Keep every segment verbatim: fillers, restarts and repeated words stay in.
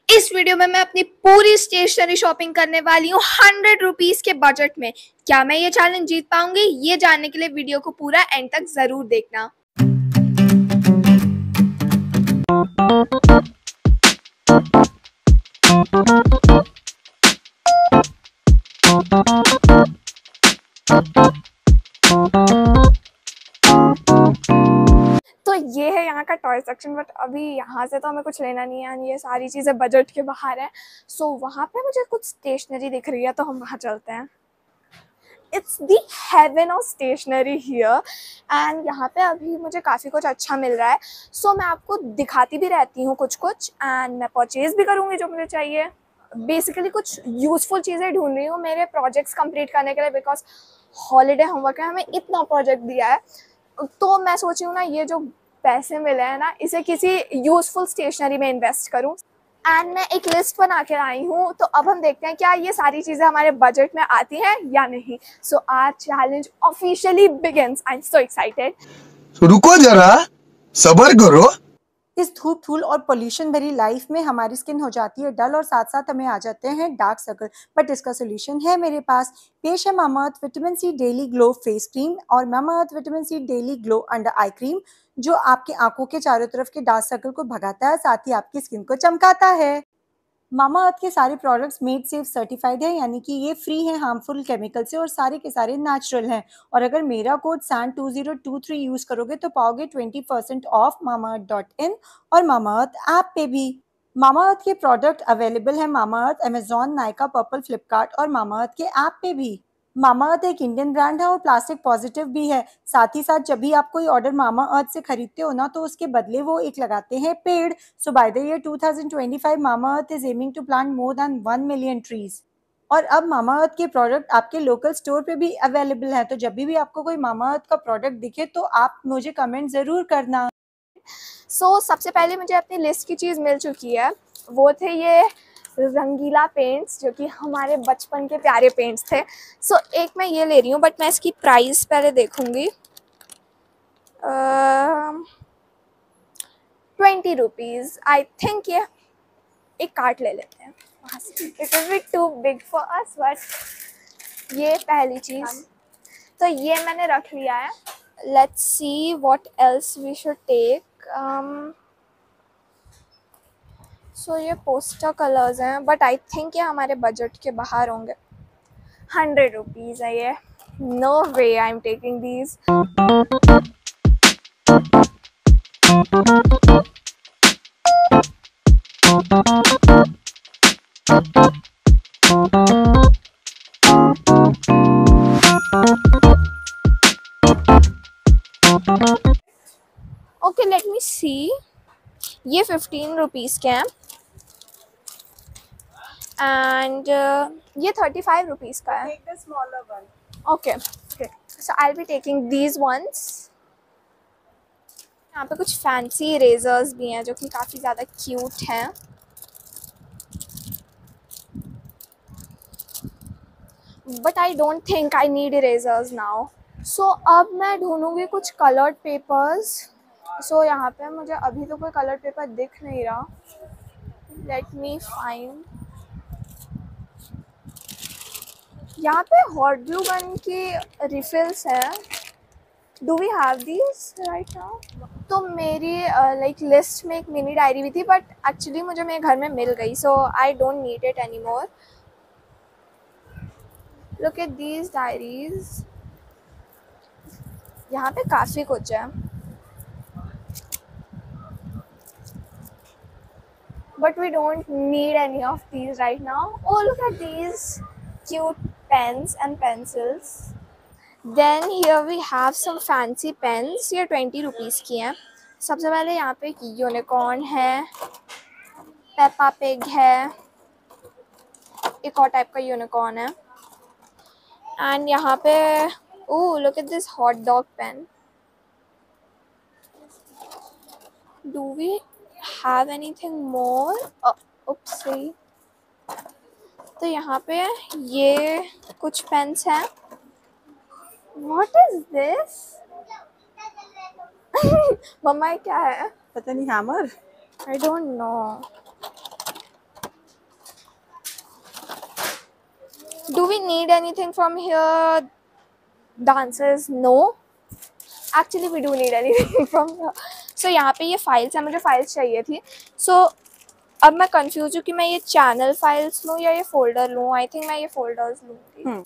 इस वीडियो में मैं अपनी पूरी स्टेशनरी शॉपिंग करने वाली हूँ हंड्रेड रुपीज के बजट में। क्या मैं ये चैलेंज जीत पाऊंगी? ये जानने के लिए वीडियो को पूरा एंड तक जरूर देखना। तो ये है यहाँ का टॉय सेक्शन, बट अभी यहाँ से तो हमें कुछ लेना नहीं है, ये सारी चीज़ें बजट के बाहर है। सो so, वहाँ पे मुझे कुछ स्टेशनरी दिख रही है तो हम वहाँ चलते हैं। It's the heaven of stationery here and यहाँ पे अभी मुझे काफ़ी कुछ अच्छा मिल रहा है। सो so, मैं आपको दिखाती भी रहती हूँ कुछ कुछ एंड मैं परचेज़ भी करूँगी जो मुझे चाहिए। बेसिकली कुछ यूज़फुल चीज़ें ढूंढ रही हूँ मेरे प्रोजेक्ट्स कंप्लीट करने के लिए, बिकॉज हॉलीडे होमवर्क है, हमें इतना प्रोजेक्ट दिया है। तो मैं सोच रही हूँ ना, ये जो पैसे मिले हैं ना, इसे किसी यूज़फुल स्टेशनरी में इन्वेस्ट करूँ। एंड मैं एक लिस्ट बना के आई हूँ, तो अब हम देखते हैं क्या ये सारी चीज़ें हमारे बजट में आती हैं या नहीं। So our challenge officially begins. I am so excited. रुको जरा, सब्र करो। इस धूप धूल और पोल्यूशन भरी लाइफ में हमारी स्किन हो जाती है डल और साथ साथ हमें आ जाते हैं डार्क सर्कल, बट इसका सोल्यूशन है मेरे पास। पेश है Mamaearth vitamin C daily glow face cream और Mamaearth vitamin C daily glow under eye cream, जो आपकी आंखों के चारों तरफ के डार्क सर्कल को भगाता है, साथ ही आपकी स्किन को चमकाता है। मामाअर्थ के सारे प्रोडक्ट्स मेड सेफ सर्टिफाइड है, यानी कि ये फ्री है हार्मफुल केमिकल से और सारे के सारे नेचुरल हैं। और अगर मेरा code San two zero two three use करोगे तो पाओगे twenty percent off Mamaearth dot in और मामाअर्थ ऐप पे भी। मामाअर्थ के प्रोडक्ट अवेलेबल है Mamaearth, Amazon, Nykaa, Purplle, Flipkart और मामाअर्थ के ऐप पे भी। मामाअर्थ एक इंडियन ब्रांड है और प्लास्टिक पॉजिटिव भी है। साथ ही साथ जब भी आप कोई ऑर्डर मामाअर्थ से खरीदते हो ना, तो उसके बदले वो एक लगाते हैं पेड़। So by the year two thousand twenty five Mamaearth is aiming to plant more than one million trees. और अब मामाअर्थ के प्रोडक्ट आपके लोकल स्टोर पे भी अवेलेबल है, तो जब भी, भी आपको कोई मामाअर्थ का प्रोडक्ट दिखे तो आप मुझे कमेंट जरूर करना। सो so, सबसे पहले मुझे अपनी लिस्ट की चीज़ मिल चुकी है। वो थे ये रंगीला पेंट्स, जो कि हमारे बचपन के प्यारे पेंट्स थे। सो so, एक मैं ये ले रही हूँ, बट मैं इसकी प्राइस पहले देखूँगी। Twenty rupees I think. ये एक कार्ट ले लेते हैं वहाँ से। It will be too big for us, but ये पहली चीज़ तो ये मैंने रख लिया है। Let's see what else we should take. So ये पोस्टर कलर्स हैं, बट आई थिंक ये हमारे बजट के बाहर होंगे। हंड्रेड रुपीज़ है ये। No way I am taking these. Okay, let me see. ये फिफ्टीन रुपीज़ के हैं एंड uh, ये थर्टी फाइव रुपीज़ का है। Okay okay, so I will be taking these ones. यहाँ पे कुछ फैंसी इरेजर्स भी हैं जो कि काफ़ी ज़्यादा क्यूट हैं। But I don't think I need erasers now. So अब मैं ढूंढूंगी कुछ कलर्ड पेपर्स। सो so, यहाँ पे मुझे अभी तो कोई कलर पेपर दिख नहीं रहा। Let me find. यहाँ पे हॉट ग्लू गन की रिफिल्स है। Do we have these right now? तो मेरी लाइक uh, लिस्ट में एक मिनी डायरी भी थी, बट एक्चुअली मुझे मेरे घर में मिल गई, so I don't need it any more. Look at these diaries. यहाँ पे काफ़ी कुछ है, but we don't need any of these right now. Oh, look at these cute pens and pencils. Then here we have some fancy pens. ये twenty rupees की हैं। सबसे पहले यहाँ पे एक यूनिकॉर्न है, पेपा पिग है, एक और टाइप का यूनिकॉर्न है। एंड यहाँ पे oh look at this hot dog pen. Do we have anything more? oh, oopsie. तो यहाँ पे ये कुछ पेन्स हैं। What is this? मम्मा ये क्या है? पता नहीं, hammer? I don't know. Do we need anything from here? The answer is no. Actually, we do need anything from here. So यहाँ पे ये फाइल्स है, मुझे फाइल्स चाहिए थी. So अब मैं कंफ्यूज हूँ कि मैं ये चैनल फाइल्स लूँ या ये फोल्डर लूँ. आई थिंक मैं ये फोल्डर्स लूँगी.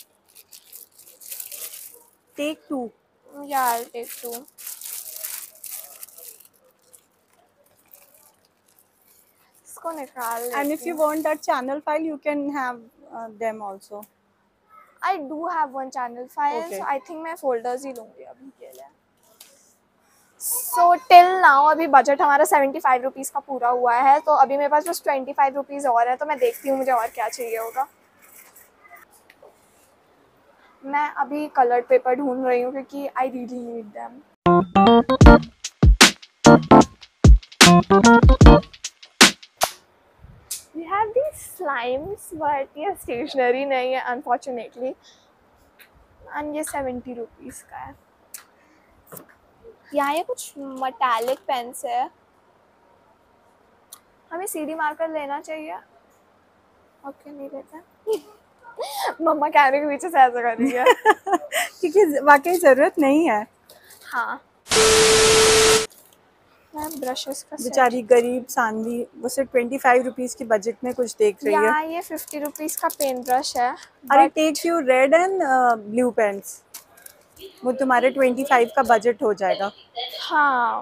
Take two. या आई टेक टू. इसको निकाल लेती. And if you want that channel file, you can have uh, them also. I do have one channel file, Okay. so I think मैं folders ही लूँगी अभी के लिए. So till now अभी बजट हमारा सेवेंटी फाइव रुपीज़ का पूरा हुआ है, तो अभी मेरे पास बस ट्वेंटी फाइव रुपीज़ और है, तो मैं देखती हूँ मुझे और क्या चाहिए होगा. मैं अभी कलर्ड पेपर ढूंढ रही हूँ क्योंकि I really need them. We have these slimes, but ये stationery नहीं है unfortunately. And ये सेवेंटी रुपीज़ का है. यहाँ ये कुछ metallic पेन्स है. हमें सी डी मार्कर लेना चाहिए. ओके नहीं लेते. मम्मा कैमरे के पीछे से ऐसा कर रही है. क्योंकि वाकई ज़रूरत नहीं है. हाँ. ब्रशेस का बेचारी गरीब सांदी वो सिर्फ ट्वेंटी फाइव रुपीज़ की बजट में कुछ देख रही है. यहाँ ये फिफ्टी रुपीज़ का पेन ब्रश है. अरे take you red and blue pens. वो तुम्हारे ट्वेंटी फाइव का बजट हो जाएगा. हाँ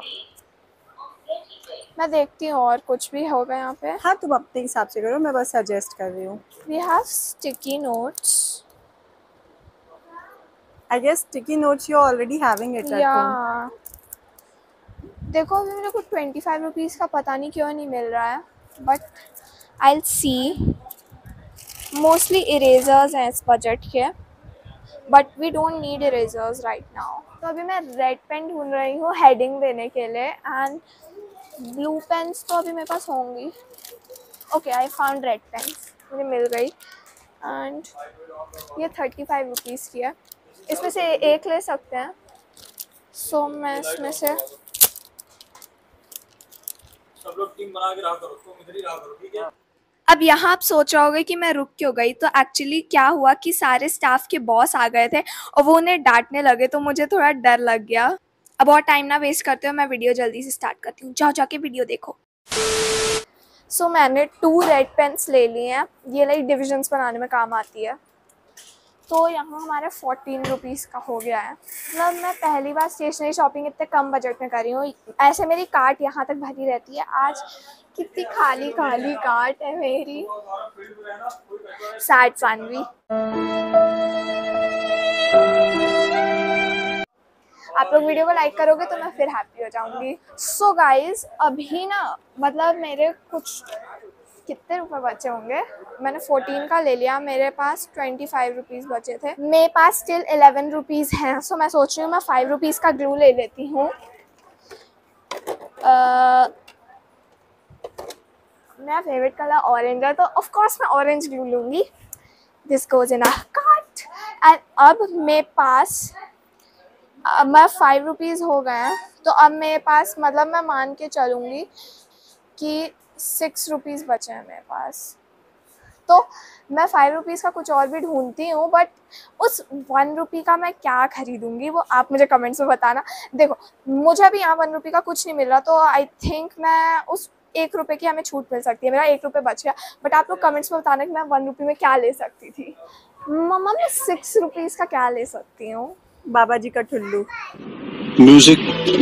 मैं देखती हूँ और कुछ भी होगा यहाँ पे. हाँ तुम अपने हिसाब से करो, मैं बस सजेस्ट कर रही हूँ. We have sticky notes. I guess sticky notes you're already having it at home. या देखो अभी मेरे को ट्वेंटी फाइव रुपीज़ का पता नहीं क्यों नहीं मिल रहा है, but I will see. Mostly erasers हैं इस बजट के, but we don't need erasers right now. तो अभी मैं रेड पेन ढूंढ रही हूँ हेडिंग देने के लिए, एंड ब्लू पेन्स तो अभी मेरे पास होंगी. Okay I found red pens, मुझे मिल गई. एंड ये थर्टी फाइव रुपीज़ की है. इसमें से एक ले सकते हैं. सो so, मैं इसमें से सब लोग टीम बना के रहा करो, तुम इधर ही रहा करो, ठीक है. अब यहाँ आप सोच रहे होगे कि मैं रुक क्यों गई. तो एक्चुअली क्या हुआ कि सारे स्टाफ के बॉस आ गए थे और वो उन्हें डांटने लगे, तो मुझे थोड़ा डर लग गया. अब और टाइम ना वेस्ट करते हो, मैं वीडियो जल्दी से स्टार्ट करती हूँ. जाओ जाके वीडियो देखो. सो so, मैंने टू रेड पेन्स ले लिए हैं. ये लाइक डिविजन्स बनाने में काम आती है. तो यहाँ हमारे फोर्टीन रुपीज़ का हो गया है. मतलब मैं पहली बार स्टेशनरी शॉपिंग इतने कम बजट में कर रही हूँ. ऐसे मेरी कार्ट यहाँ तक भरी रहती है. आज कितनी खाली खाली कार्ट है मेरी. सैड सानवी. आप लोग वीडियो को लाइक करोगे तो मैं फिर हैप्पी हो जाऊँगी. सो गाइज अभी ना मतलब मेरे कुछ कितने रुपए बचे होंगे. मैंने फोर्टीन का ले लिया, मेरे पास ट्वेंटी फाइव रुपीज़ बचे थे. मेरे पास स्टिल इलेवन रुपीज़ हैं. सो मैं सोच रही हूँ मैं फाइव रुपीज़ का ग्लू ले लेती हूँ. मेरा फेवरेट कलर ऑरेंज है, तो ऑफ कोर्स मैं ऑरेंज ग्लू लूँगी. This goes in a cart. And अब मेरे पास अब मैं फाइव रुपीज़ हो गए हैं, तो अब मेरे पास मतलब मैं मान के चलूँगी कि सिक्स रुपीज़ बचे हैं मेरे पास. तो मैं फाइव रुपीज़ का कुछ और भी ढूंढती हूँ, बट उस वन रुपी का मैं क्या खरीदूँगी वो आप मुझे कमेंट्स में बताना. देखो मुझे अभी यहाँ वन रुपी का कुछ नहीं मिल रहा, तो आई थिंक मैं उस एक रुपये की हमें छूट मिल सकती है. मेरा एक रुपये बच गया, बट आप लोग कमेंट्स में बताना कि मैं वन रुपी में क्या ले सकती थी. मम्मा मैं सिक्स रुपीज़ का क्या ले सकती हूँ. बाबा जी का ठुल्लू. म्यूजिक.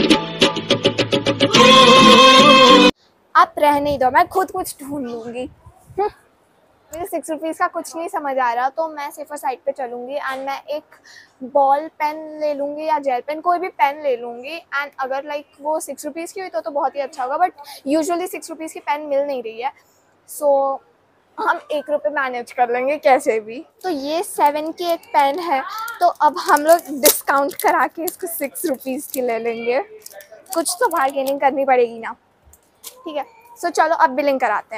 आप रहने ही दो, मैं खुद कुछ ढूंढ लूँगी. मुझे सिक्स रुपीज़ का कुछ नहीं समझ आ रहा, तो मैं सेफर साइड पे चलूँगी. एंड मैं एक बॉल पेन ले लूँगी या जेल पेन, कोई भी पेन ले लूँगी. एंड अगर लाइक वो सिक्स रुपीज़ की हुई तो तो बहुत ही अच्छा होगा, बट यूजुअली सिक्स रुपीज़ की पेन मिल नहीं रही है. सो so, हम एक रुपये मैनेज कर लेंगे कैसे भी. तो ये सेवन की एक पेन है, तो अब हम लोग डिस्काउंट करा के इसको सिक्स रुपीज़ की ले लेंगे. कुछ तो बार्गेनिंग करनी पड़ेगी ना. ठीक है. सो so, चलो अब बिलिंग कराते हैं.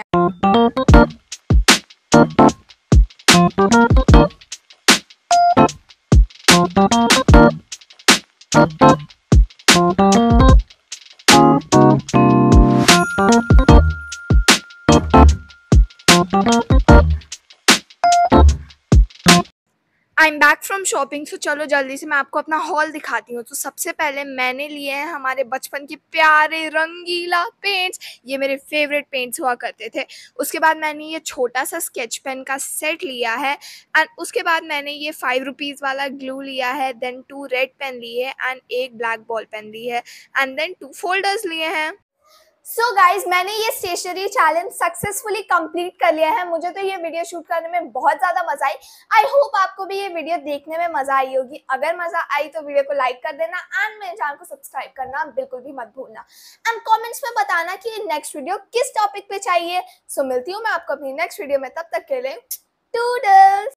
I am back from shopping. So चलो जल्दी से मैं आपको अपना हॉल दिखाती हूँ। तो सबसे पहले मैंने लिए हैं हमारे बचपन के प्यारे रंगीला पेंट्स। ये मेरे फेवरेट पेंट्स हुआ करते थे। उसके बाद मैंने ये छोटा सा स्केच पेन का सेट लिया है एंड उसके बाद मैंने ये फाइव रुपीज़ वाला ग्लू लिया है, देन टू रेड पेन लिए एंड एक ब्लैक बॉल पेन ली है एंड देन टू फोल्डर्स लिए हैं। सो so गाइज, मैंने ये स्टेशनरी चैलेंज सक्सेसफुली कंप्लीट कर लिया है। मुझे तो ये वीडियो शूट करने में बहुत ज़्यादा मजा आई। आई होप आपको भी ये वीडियो देखने में मजा आई होगी। अगर मजा आई तो वीडियो को लाइक कर देना एंड मेरे चैनल को सब्सक्राइब करना बिल्कुल भी मत भूलना एंड कमेंट्स में बताना कि नेक्स्ट वीडियो किस टॉपिक पे चाहिए। सो so, मिलती हूँ मैं आपको अपनी नेक्स्ट वीडियो में, तब तक के लिए टूडल्स।